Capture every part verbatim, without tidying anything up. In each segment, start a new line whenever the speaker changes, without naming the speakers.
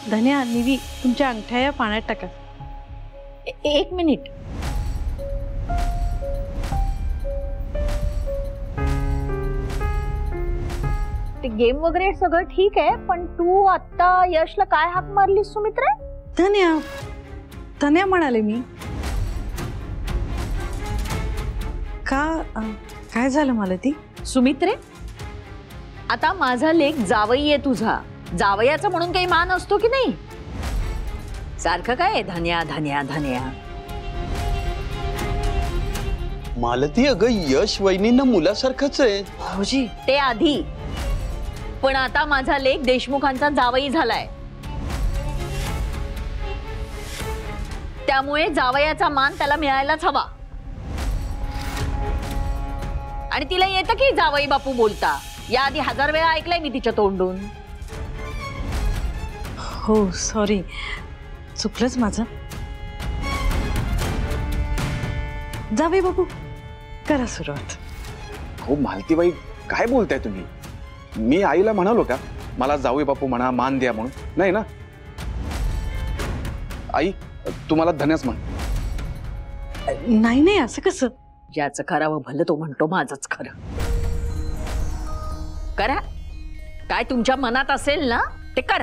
धन्या, निवी, तुमच्या अंगठ्या या पाण्यात टाका.
एक मिनिट. ते गेम वगैरे सगळं ठीक आहे, पण तू आता यशला काय हाक मारलीस सुमित्रा?
धन्या धन्या म्हणाले मी. का काय झालं मला ती?
सुमित्रे, आता माझा लेक जावई आहे तुझा. जावयाचा म्हणून काही मान असतो की नाही? सारखं काय धन्या धन्या धन्या.
मालती, अगं यश वहिनींना मुलासारखंच आहे.
भाऊजी,
ते आधी, पण आता माझा लेक देशमुखांचा जावई झालाय. त्यामुळे जावयाचा मान त्याला मिळायलाच हवा. आणि तिला येतं की जावई बापू बोलता? याआधी हजार वेळा ऐकलंय मी तिच्या तोंडून.
हो सॉरी, चुकलंच माझं. जावई बापू, करा सुरुवात.
हो मालतीबाई, काय बोलताय तुम्ही? मी आईला म्हणालो का मला जावई बापू म्हणा, मान द्या म्हणून? नाही ना. आई, तुम्हाला धन्याच म्हण.
नाही नाही, असं कसं?
ज्याचं करावं भलं तो म्हणतो माझंच खरं. करा, काय तुमच्या मनात असेल ना ते करा.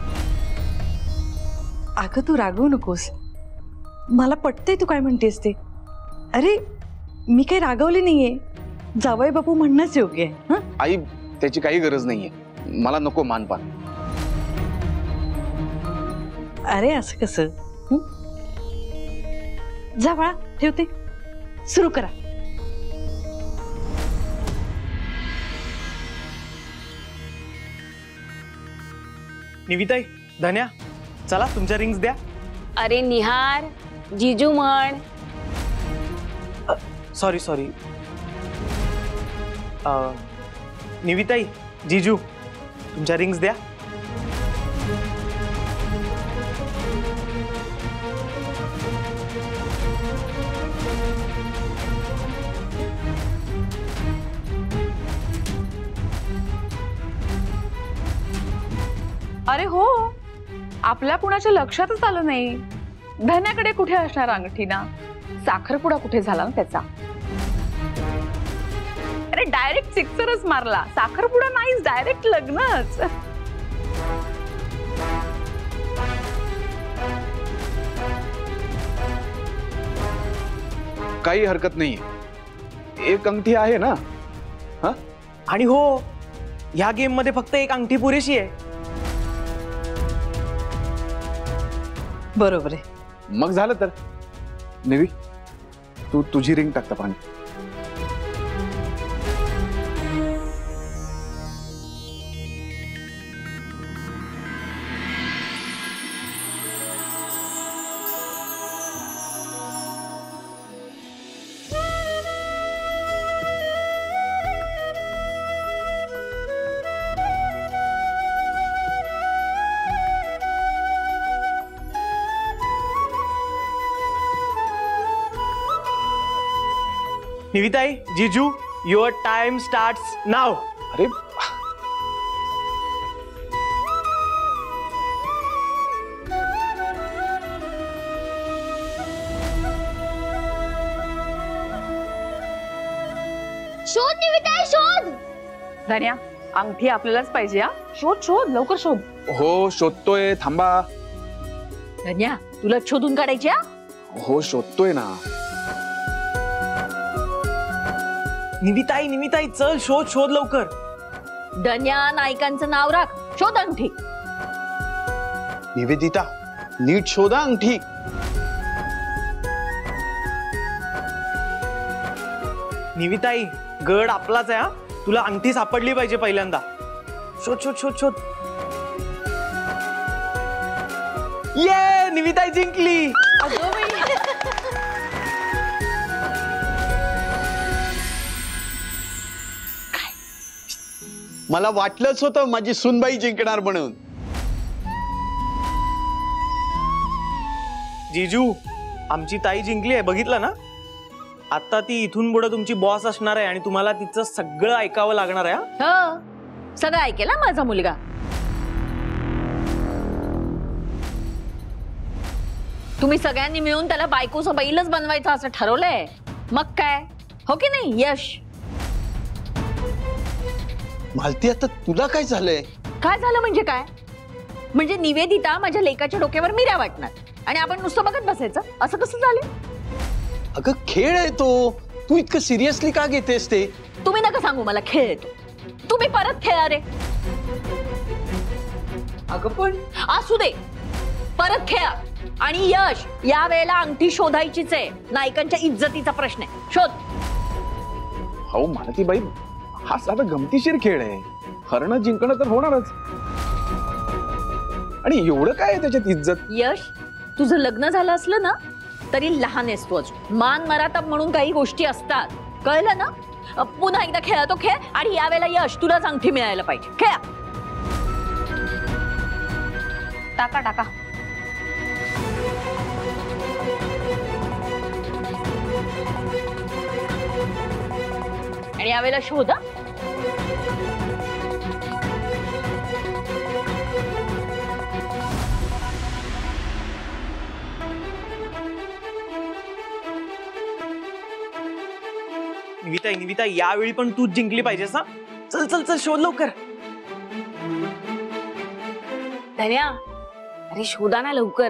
अगं तू रागवू नकोस, मला पटतंय तू काय म्हणतेस ते. अरे मी काही रागवले नाहीये, जावई बापू म्हणणंच योग्य आहे. हं
आई, त्याची काही गरज नाहीये, मला नको मानपान.
अरे असं कसं? जा बाळा, ठेवते. सुरू करा.
निविताई, धन्या, चला तुमच्या रिंग्स द्या.
अरे निहार, जीजू म्हण.
Sorry sorry. निविताई, जीजू, तुमच्या रिंग्स द्या.
अरे हो, आपल्या कुणाच्या लक्षातच आलं नाही. धन्याकडे कुठे असणार अंगठी ना? साखरपुडा कुठे झाला ना त्याचा? अरे डायरेक्ट सिक्सरच मारला. साखरपुडा नाहीच, डायरेक्ट लग्नच.
काही हरकत नाहीये, एक अंगठी आहे ना. हा,
आणि हो, ह्या गेम मध्ये फक्त एक अंगठी पुरेशी आहे.
बरोबर आहे.
मग झालं तर. निवी, तू तुझी रिंग टाकता पाणी.
निविताई, जीजू, युअर टाइम स्टार्ट्स नाउ.
अरे
शोध निविताई, शोध.
धन्या, अंगठी आपल्यालाच पाहिजे. हा, शोध शोध, लवकर शोध.
हो शोधतोय, थांबा.
धन्या, तुला शोधून काढायची?
हो शोधतोय ना.
निविताई, निविताई, चल शोध शोध लवकर.
धन्या, नायकांचं नाव राख, शोध अंगठी.
निवेदिता, नीट शोधा अंगठी.
निविताई, गड आपलाच आहे. हा, तुला अंगठी सापडली पाहिजे पहिल्यांदा. शोध शोध शोध शोध. ये, निविताई जिंकली.
मला वाटलंच होतं माझी सुनबाई जिंकणार म्हणून.
जीजू, आमची ताई जिंकली आहे, बघितलं ना? आता ती इथून पुढे तुमची बॉस असणार आहे आणि तुम्हाला तिचं सगळं ऐकावं लागणार आहे.
हो, सगळं ऐकेल माझा मुलगा. तुम्ही सगळ्यांनी मिळून त्याला बायकोचं बैलच बनवायचं असं ठरवलंय. मग काय, हो की नाही यश?
मालती आता तुला काय झालंय?
काय झालं म्हणजे काय? म्हणजे निवेदिता माझ्या लेकाच्या डोक्यावर मिऱ्या वाटणार आणि आपण नुसतं बघत बसायचं, असं कसं झालं?
अगं खेळ आहे तो, तू इतकं सिरियसली का घेतेस ते?
तुम्ही नका सांगू मला खेळ येतो. तुम्ही परत खेळा रे.
अगं पण
असू दे, परत खेळा. आणि यश, या वेळेला अंगठी शोधायचीच आहे. नायकांच्या इज्जतीचा प्रश्न आहे, शोध.
हो मालतीबाई, हा साधा गमतीशीर खेळ आहे. हरणं जिंकणं तर होणारच. आणि एवढं काय आहे त्याच्यात इज्जत?
यश, तुझं लग्न झालं असलं ना तरी लहान आहेस तू अजून. मान मरातब म्हणून काही गोष्टी असतात, कळलं ना? अ, पुन्हा एकदा खेळा तो खेळ. आणि यावेळेला यश, तुलाच अंगठी मिळायला पाहिजे. खेळा.
टाका टाका.
आणि यावेळेला शोधा.
निविता निविता यावेळी पण तूच जिंकली पाहिजेस हा. चल चल चल शोध लवकर.
धन्या, अरे शोधा ना लवकर.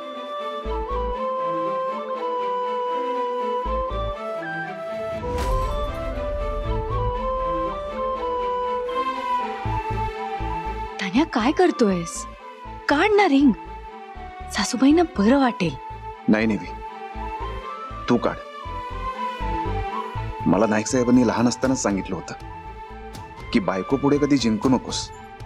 तान्या काय करतोयस? काढ ना रिंग, सासूबाईंना बरं वाटेल.
नाही नेवी, तू काढ. मला नाईक साहेबांनी लहान असतानाच सांगितलं होतं की बायको पुढे कधी जिंकू नकोस.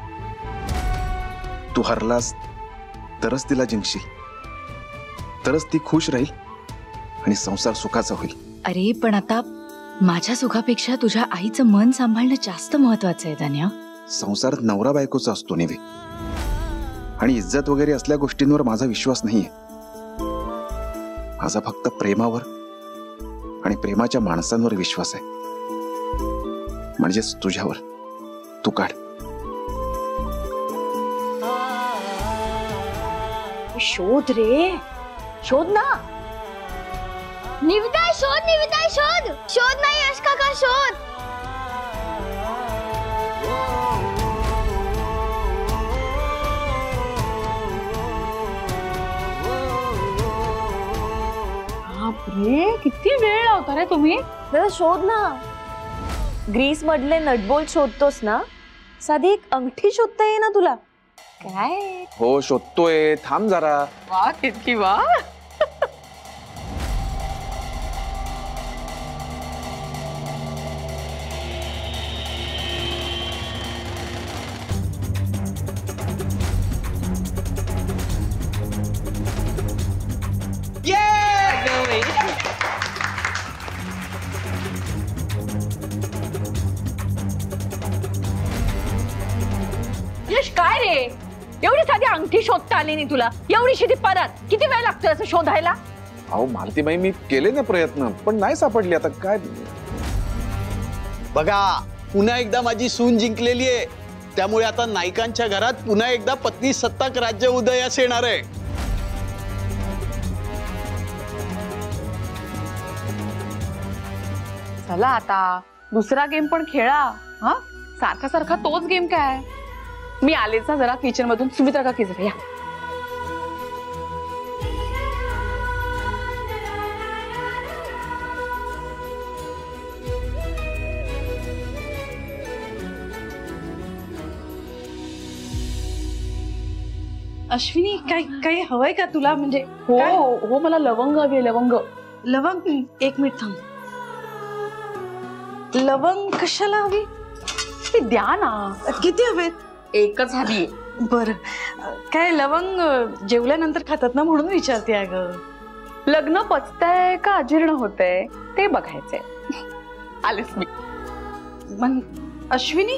तू हरलास तरच तिला जिंकशील, तरच ती खुश राहील आणि संसार सुखाचा होईल.
अरे पण आता माझ्या सुखापेक्षा तुझ्या आईचं मन सांभाळणं जास्त महत्वाचं आहे तान्या.
संसारात नवरा बायकोचा असतो नेवे, आणि इज्जत वगैरे असल्या गोष्टींवर माझा विश्वास नाहीये. माझा फक्त प्रेमावर आणि प्रेमाच्या माणसांवर विश्वास आहे, म्हणजेच तुझ्यावर. तू काढ.
शोध रे, शोध ना.
निविता शोध, निविता शोध. शोध नाही यश काका, शोध.
बापरे, किती वेळ लावता रे तुम्ही?
जरा शोध ना. ग्रीस मधले नटबोल्ट शोधतोस ना, साधी एक अंगठी शोधता ये ना तुला. काय
हो शोधतोय, थांब जरा.
वा किती वा.
यश काय रे, एवढी साधी अंगठी शोधता आली नाही तुला? एवढीशी ती परत किती वेळ लागतोय असं शोधायला?
अहो मालतीबाई, मी केले ना प्रयत्न, पण नाही सापडली. आता काय?
बघा, पुन्हा एकदा माझी सून जिंकलेली आहे, त्यामुळे आता नायकांच्या घरात पुन्हा एकदा पत्नी सत्ताक राज्य उदयास येणार आहे.
चला आता दुसरा गेम पण खेळा. हा, सारखा सारखा तोच गेम काय? मी आलेच ना जरा किचन मधून. सुमित्रा का किचन या.
अश्विनी, काय काही हवंय का तुला? म्हणजे
हो
काय?
हो, मला लवंग हवी आहे, लवंग.
लवंग? एक मिनिट थांब. लवंग कशाला हवी?
ती द्या ना.
किती हवेत?
एकच हवी.
बर, काय लवंग जेवल्यानंतर खातात ना म्हणून विचारते. अगं
लग्न पचतंय का अजीर्ण होतंय ते बघायचंय. आलेच मी.
मग अश्विनी,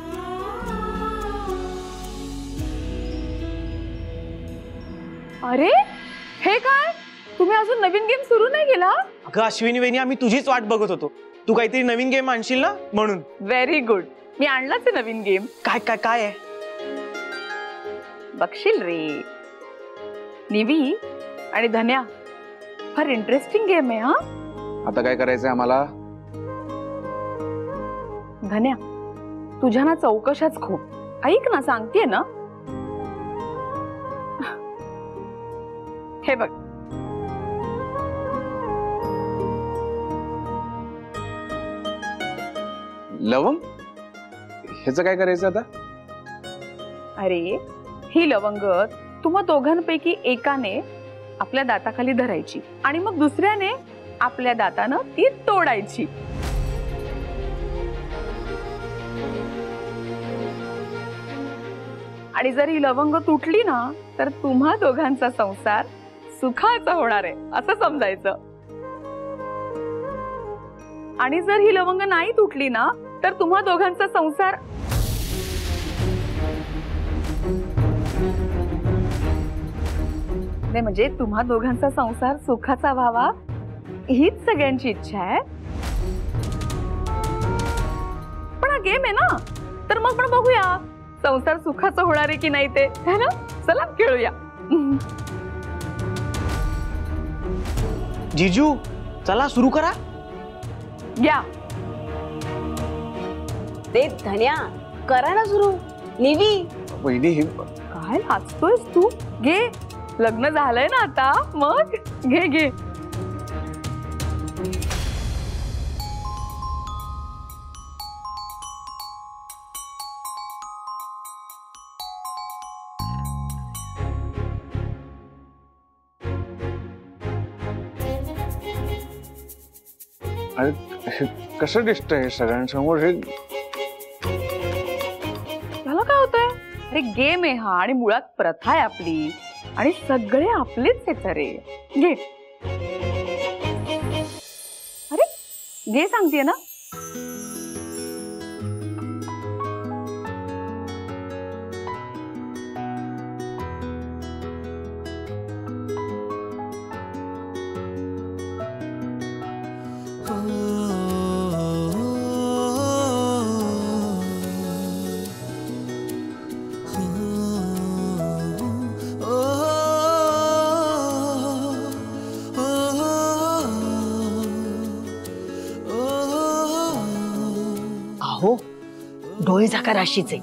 अरे हे काय, तुम्ही अजून नवीन गेम सुरू नाही केला?
अगं अश्विनी वहिनी, आम्ही तुझीच वाट बघत होतो. तू काहीतरी नवीन गेम आणशील ना म्हणून.
व्हेरी गुड, मी आणलाच आहे नवीन गेम.
काय काय काय आहे?
बघशील रे. निवी आणि धन्या, फार इंटरेस्टिंग गेम आहे हा.
आता काय करायचंय आम्हाला?
धन्या, तुझ्या ना चौकशाच खूप. ऐक ना, सांगतेय ना. हे बघ,
लवंग, ह्याचं काय करायचं आता?
अरे ही लवंग तुम्हा दोघांपैकी एकाने आपल्या दाताखाली धरायची आणि मग दुसऱ्याने आपल्या दातानं ती तोडायची. आणि जर ही लवंग तुटली ना तर तुम्हा दोघांचा संसार सुखाचा होणार आहे असं समजायचं. आणि जर ही लवंग नाही तुटली ना तर तुम्हा दोघांचा संसार नाही, म्हणजे तुम्हा दोघांचा संसार सुखाचा व्हावा हीच सगळ्यांची इच्छा आहे. पण हा गेम आहे ना, तर मग पण बघूया संसार सुखाचा होणार आहे की नाही ते, है ना? चला खेळूया.
जिजू चला सुरू करा.
घ्या.
ते धन्या, करा ना सुरू. निवी,
वहिनी हे
काय लाजतोयस तू? घे, लग्न झालंय ना आता, मग घे घे.
अरे हे कसं दिसतंय हे सगळ्यांसमोर? हे
त्याला काय होतंय? अरे गेम आहे हा आणि मुळात प्रथा आहे आपली आणि सगळे आपलेच आहेत. रे घे. अरे घे सांगतेय ना.
अहो, डोळे झाका राशीचे.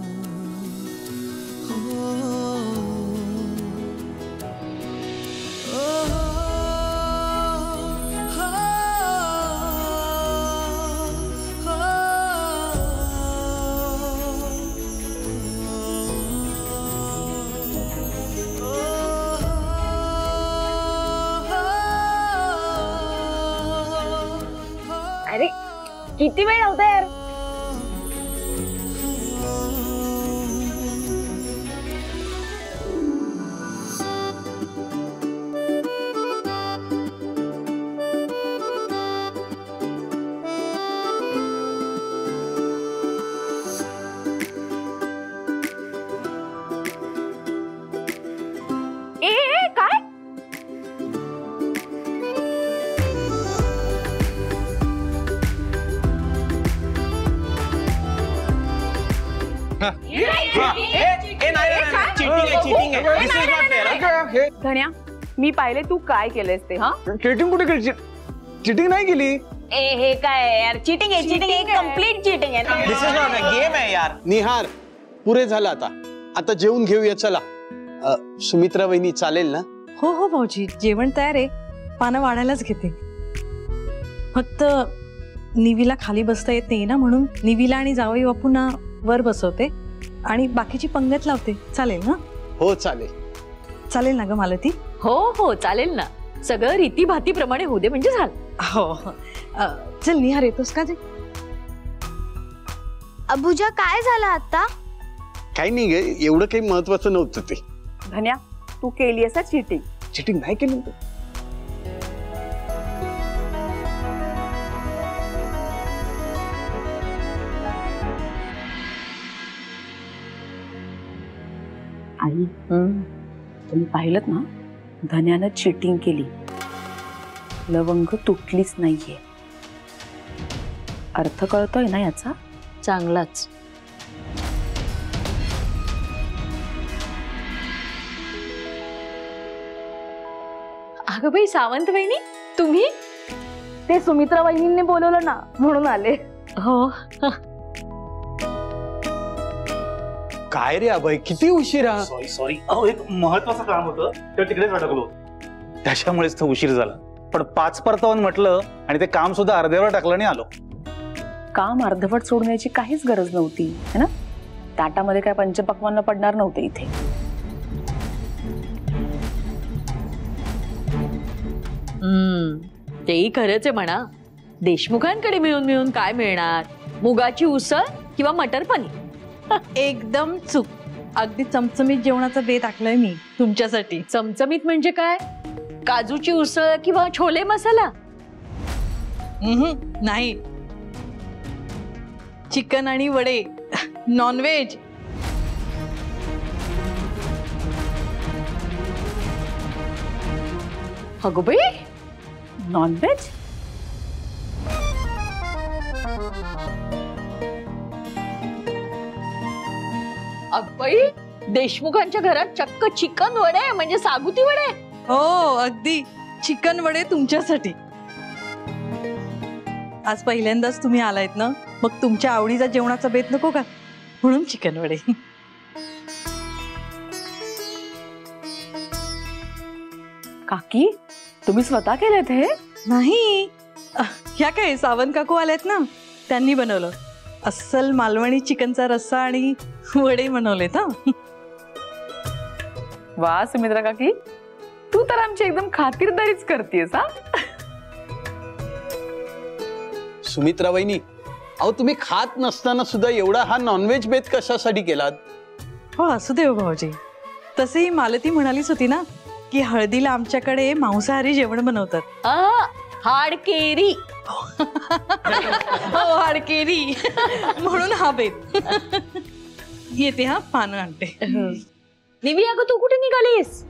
अरे किती वेळ होता यार.
ए ए, काय? धन्या, मी पाहिले तू काय केलंस ते. हा,
चिटिंग कुठे केली? चिटिंग नाही केली.
ए हे काय यार, चिटिंग आहे. चिटिंग आहे, कम्प्लीट चिटिंग आहे.
This is not a game आहे यार.
निहार, पुरे झालं आता. आता जेवून घेऊया चला. अ, सुमित्रा वहिनी चालेल ना?
हो हो भाऊजी, जेवण तयार आहे. पानं वाढायलाच घेते. फक्त निवीला खाली बसता येत नाही ना, म्हणून निवीला आणि जावई बापूंना वर बसवते आणि बाकीची पंगत लावते. चालेल ना?
हो चालेल.
चालेल ना ग मालती?
हो हो चालेल ना. सगळं रीतीभातीप्रमाणे होऊ दे म्हणजे झालं.
हो. अ, चल निहार, येतोस का? ते
अबुजा, काय झालं आता?
काही नाही गे, एवढं काही महत्वाचं नव्हतं ते.
धन्या, तू केली असा चिटिंग.
चिटिंग नाही केली.
आई, तुम्ही पाहिलं ना, धन्यानं चिटिंग केली. लवंग तुटलीच नाहीये. अर्थ कळतोय ना याचा?
चांगलाच. अगं बाई सावंत वहिनी तुम्ही?
ते सुमित्रा वहिनींनी बोलवलं ना म्हणून आले.
हो.
काय रे अभय, किती उशिरा?
सॉरी सॉरी अहो एक महत्वाचं काम होतं तर तिकडेच अडकलो. त्याच्यामुळेच तो उशीर झाला. पण पाच परतावून म्हटलं आणि ते काम सुद्धा अर्ध्यावर टाकलं आणि आलो.
काम अर्धवट सोडण्याची काहीच गरज नव्हती है ना. ताटामध्ये काय पंचपक्वान्न पडणार नव्हते इथे.
हम्म तेही खरंच आहे म्हणा. देशमुखांकडे मिळून मिळून काय मिळणार? मुगाची उसळ किंवा मटर पनीर.
एकदम चूक. अगदी चमचमीत जेवणाचा बेत आखलाय मी तुमच्यासाठी.
चमचमीत म्हणजे काय? काजूची उसळ किंवा छोले मसाला?
उम्हम, नाही. चिकन आणि वडे, नॉनव्हेज.
अगो बाई,
नॉनव्हेज?
अगबाई, देशमुखांच्या घरात चक्क चिकन वडे म्हणजे सागुती वडे.
हो अगदी, चिकन वडे तुमच्यासाठी. आज पहिल्यांदाच तुम्ही आलायत ना, मग तुमच्या आवडीचा जेवणाचा बेत नको का, म्हणून चिकन वडे.
काकी तुम्ही स्वतः केलेत हे?
नाही, ह्या काय सावंत काकू आल्यात ना, त्यांनी बनवलं. अस्सल मालवणी चिकनचा रस्सा आणि वडे बनवलेत. हा
वा सुमित्रा काकी, तू तर आमची एकदम खातिरदारीच करतेस. हा
सुमित्रा वहिनी, अहो तुम्ही खात नसताना सुद्धा एवढा हा नॉनव्हेज बेत कशासाठी केलात?
हो असू दे भाऊजी. तसेही मालती म्हणालीच होती ना की हळदीला आमच्याकडे मांसाहारी जेवण बनवतात.
आ, हाडकेरी.
हो हाडकेरी, म्हणून हा बेत. येते हा, पानं आणते.
निवी अगं तू कुठे निघालीस?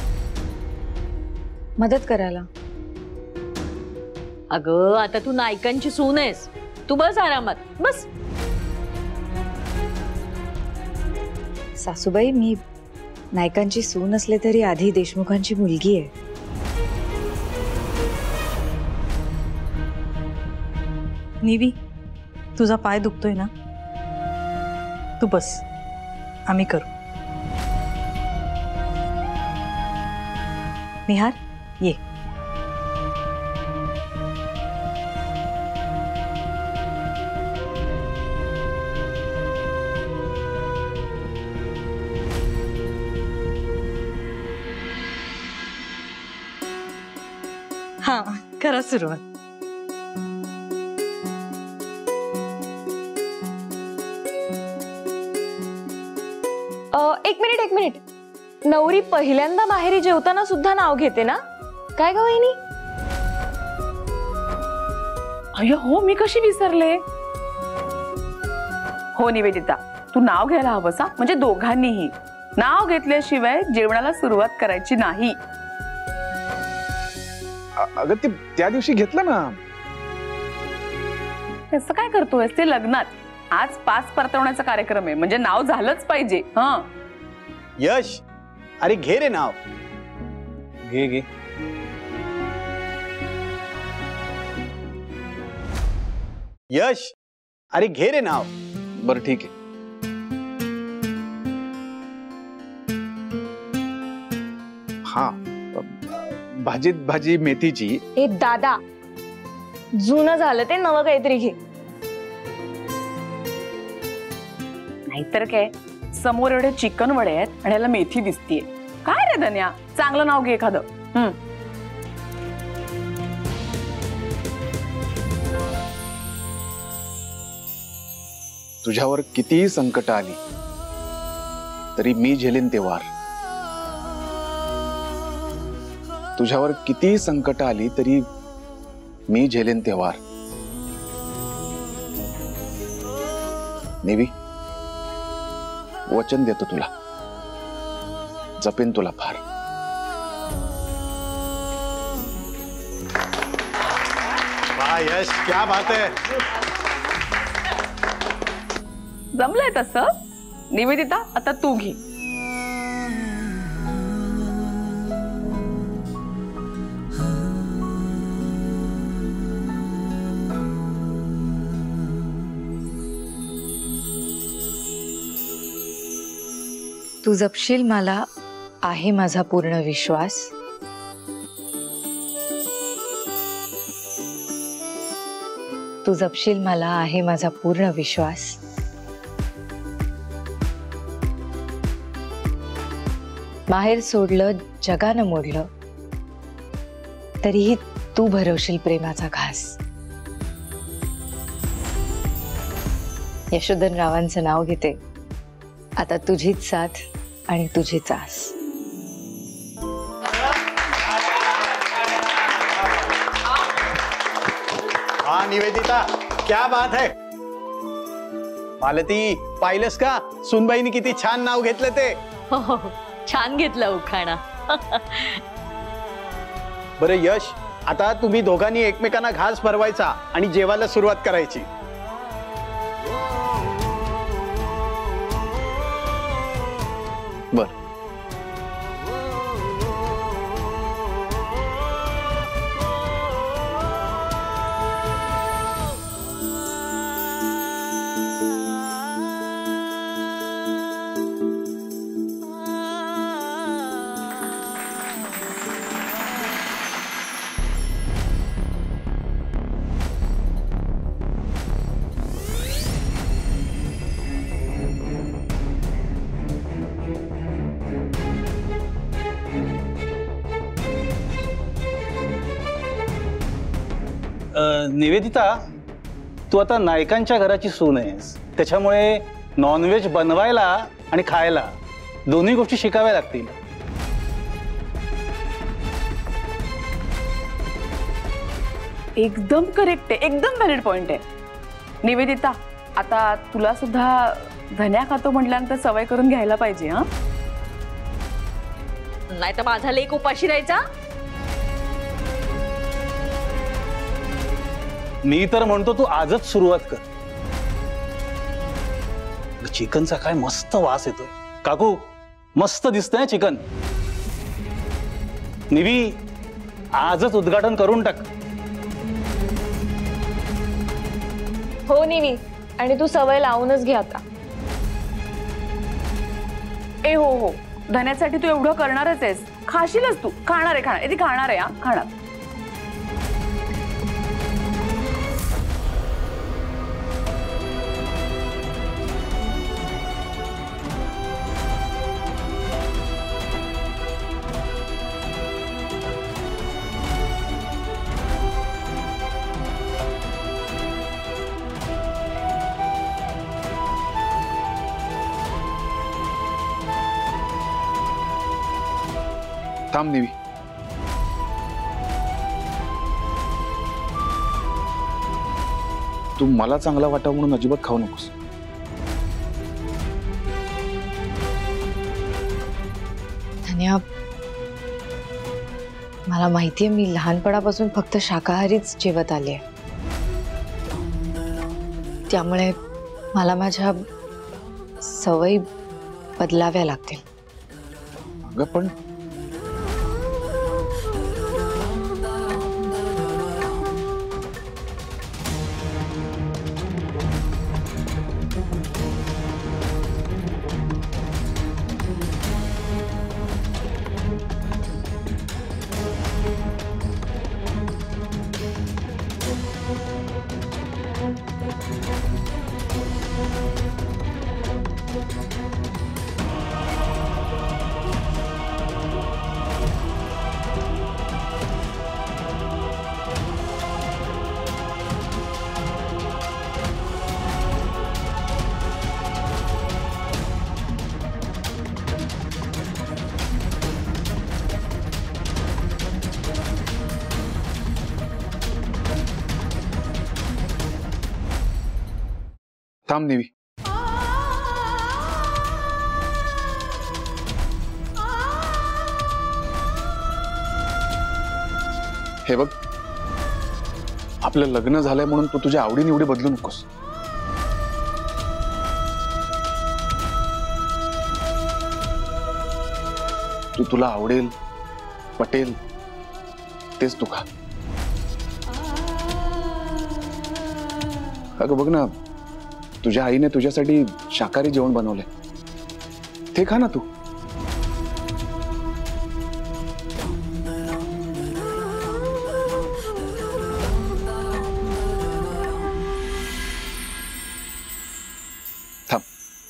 मदत करायला.
अगं आता तू नायकांची सून आहेस, तू बस आरामात बस.
सासूबाई, मी नायकांची सून असले तरी आधी देशमुखांची मुलगी आहे.
निवी, तुझा पाय दुखतोय ना, तू बस, आम्ही करू. निहार ये. हा करा सुरुवात.
एक मिनिट एक मिनिट नवरी पहिल्यांदा माहेरी जेवताना सुद्धा नाव घेते ना, काय ग वहिनी?
अय्या हो, मी कशी विसरले. हो निवेदिता, तू नाव घ्यायला हवंस हा, म्हणजे दोघांनीही. नाव घेतल्याशिवाय जेवणाला सुरुवात करायची नाही.
अगं ते त्या दिवशी घेतलं ना.
असं काय करतोय? ते लग्नात आज पाच परतवण्याचा कार्यक्रम आहे, म्हणजे नाव झालंच पाहिजे. हा
यश, अरे घे रे नाव.
घे घे.
यश, अरे घे रे नाव.
बरं ठीक आहे. हा, भाजीत भाजी मेथीची.
ए दादा, जुनं झालं ते, नवं काहीतरी घे.
नाहीतर काय, समोर एवढे चिकन वडे आहेत आणि याला मेथी दिसतीये. काय रे धन्या, चांगलं नाव घे एखादं. हम्म
तुझ्यावर कितीही संकट आली तरी मी झेलेन ते वार. तुझ्यावर कितीही संकट आली तरी मी झेलेन ते वार. नेवी, वचन देतो तुला, जपेन तुला फार.
वाह यश, क्या बात है.
जमलंय तसं. निवेदिता, आता तू घे.
तू जपशील मला आहे माझा पूर्ण विश्वास. तू जपशील मला आहे माझा पूर्ण विश्वास. माहेर सोडलं जगानं मोडलं तरीही तू भरवशील प्रेमाचा घास. यशोधन रावांचं नाव घेते. आता तुझीच साथ आणि तुझीच आस.
हा निवेदिता, क्या बात है. मालती, पाहिलंस का सुनबाईनी किती छान नाव घेतलं ते.
हो हो छान घेतलं उखाणा.
बरं यश, आता तुम्ही दोघांनी एकमेकांना घास भरवायचा आणि जेवायला सुरुवात करायची. बर.
निवेदिता, तू आता नायकांच्या घराची सून आहेस, त्याच्यामुळे नॉनव्हेज बनवायला आणि खायला दोन्ही गोष्टी शिकाव्या लागतील.
एकदम करेक्ट आहे, एकदम व्हॅलिड पॉइंट आहे. निवेदिता, आता तुला सुद्धा धन्या खातो म्हटल्यानंतर सवय करून घ्यायला पाहिजे. हा,
नाही तर माझा लेक उपाशी राहायचा.
मी तर म्हणतो तू आजच सुरुवात कर. चिकनचा काय मस्त वास येतोय. काकू, मस्त दिसतंय चिकन. निवी, आजच उद्घाटन करून टाक.
हो निवी, आणि तू सवय लावूनच घे आता.
ए हो हो, धन्यासाठी तू एवढं करणारच आहेस. खाशीलच तू. खाणार आहे, खाणार ती खाणार आहे. हा, खाणार.
थांब निवी. तू मला चांगला वाटावं म्हणून अजिबात खाऊ नकोस.
धन्या, मला माहितीये मी लहानपणापासून फक्त शाकाहारीच जेवत आले, त्यामुळे मला माझ्या सवयी बदलाव्या लागतील.
अगं पण थांब निवी. हे बघ, आपलं लग्न झालंय म्हणून तू तुझ्या आवडीनिवडी बदलू नकोस. तू तुला आवडेल पटेल तेच तू खा. अगं बघ ना, तुझ्या आईने तुझ्यासाठी शाकाहारी जेवण बनवलंय, ते खा ना तू.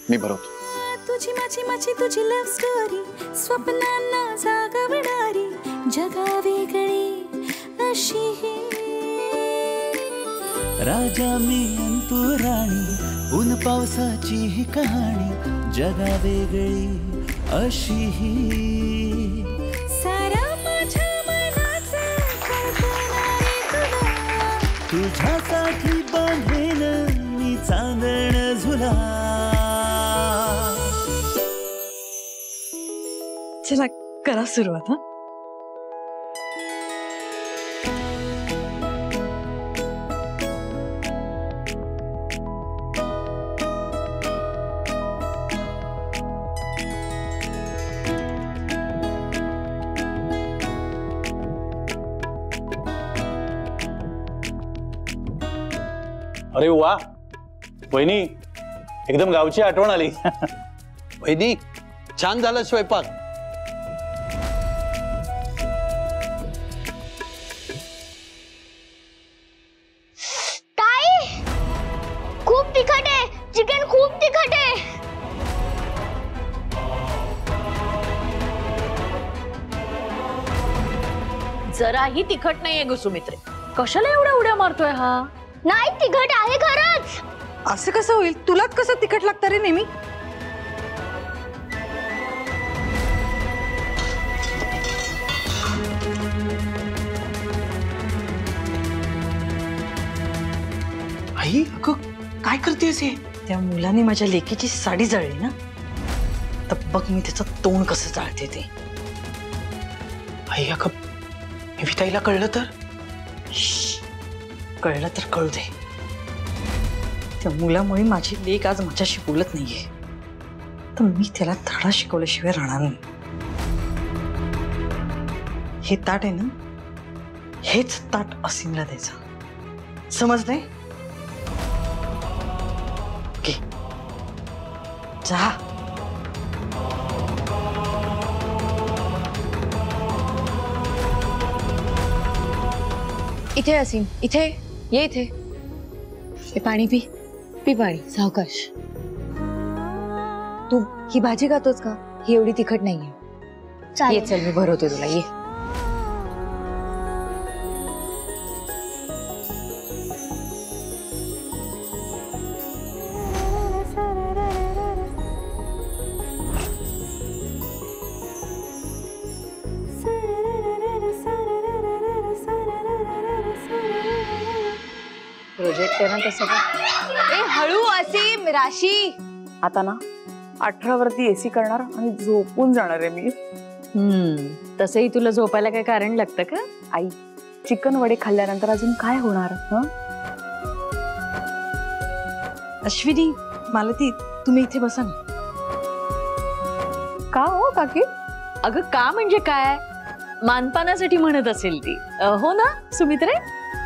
मी भरवतो.
तुझी माझी माझी तुझी लव्ह स्टोरी, स्वप्नांना जागवणारी, जगा वेगळी अशी ही.
राजा मी अंतुराणी, ऊन पावसाची ही कहाणी, जगा वेगळी अशी ही.
सारा माझ्या मनाचा कल्पनारे तुला,
तुझ्यासाठी बांधेन मी चांदण झुला.
चला करा सुरुवात. हा
अरे वा वहिनी, एकदम गावची आठवण आली.
वहिनी छान झाला स्वयंपाक.
ताई खूप तिखट आहे, चिकन खूप तिखट आहे.
जराही तिखट नाहीये ग सुमित्रे. कशाला एवढ्या उड्या मारतोय हा?
नाही तिखट आहे खरंच.
असं कसं होईल? तुलाच कसं तिखट लागतं रे नेहमी?
आई अगं काय करतेस हे?
त्या मुलाने माझ्या लेकीची साडी जळली ना, तर बघ मी त्याचं तोंड कसं जाळते ते.
आई अगं निविताईला कळलं तर?
कळलं तर कळू दे. त्या मुलामुळे माझी लेक आज माझ्याशी बोलत नाहीये, तर मी त्याला धडा शिकवल्याशिवाय राहणार नाही. हे ताट आहे ना, हेच ताट असीमला द्यायचं, समजलंय? ओके जा.
इथे असीम, इथे ये. इथे हे पाणी पी. पी पाणी सावकाश. तू ही भाजी खातोस का? ही एवढी तिखट नाहीये. ये चल मी भरवते तुला. ये. प्रोजेक्ट आहे ना तसं. ए हळू असीम. राशी
आता ना अठरा वरती एसी करणार आणि झोपून जाणार आहे मी.
हम्म तसंही तुला झोपायला काय कारण लागतं का?
आई चिकन वडे खाल्ल्यानंतर अजून काय होणार? हं?
अश्विनी, मालती, तुम्ही इथे बसा ना.
का हो काकी?
अगं का म्हणजे काय? मानपानासाठी म्हणत असेल ती. हो ना सुमित्रे?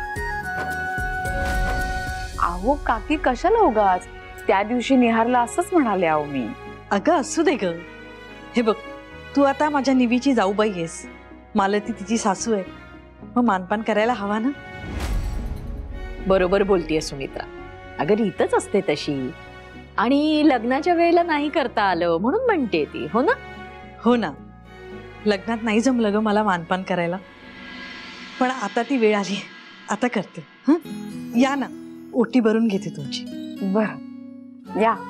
अहो काकी कशाला उगाच? त्या दिवशी निहारला असंच म्हणाले आहो मी.
अगं असू दे ग. हे बघ, तू आता माझ्या निवीची जाऊबाई आहेस, मालती तिची सासू आहे, मग मानपान करायला हवा ना.
बरोबर बोलतीये सुमित्रा. अगं रीतच असते तशी, आणि लग्नाच्या वेळेला नाही करता आलं म्हणून म्हणते ती. हो ना?
हो ना, लग्नात नाही जमलं ग मला मानपान करायला, पण आता ती वेळ आली, आता करते. हं या ना, ओटी भरून घेते तुमची.
बर या.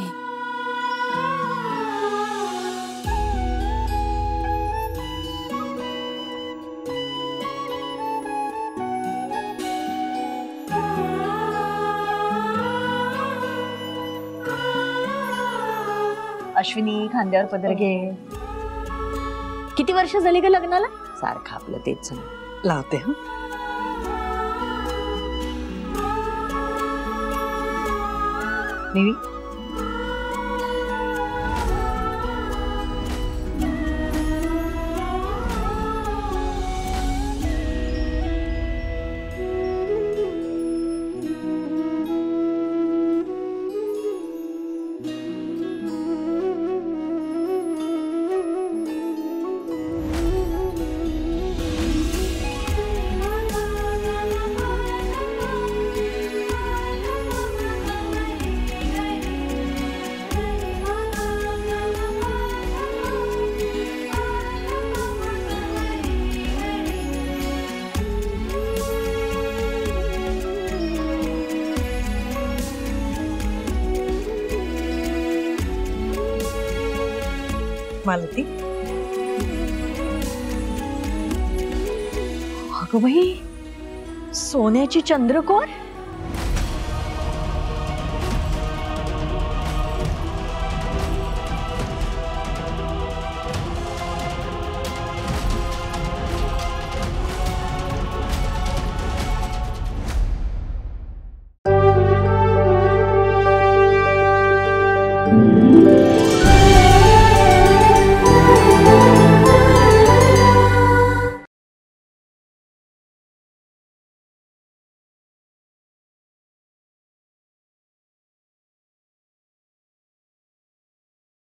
अश्विनी खांद्यावर पदर घे. किती वर्ष झाली का लग्नाला? सारखं आपलं तेच
लावते. हं निवी, मालती.
अगं बाई, सोन्याची चंद्रकोर.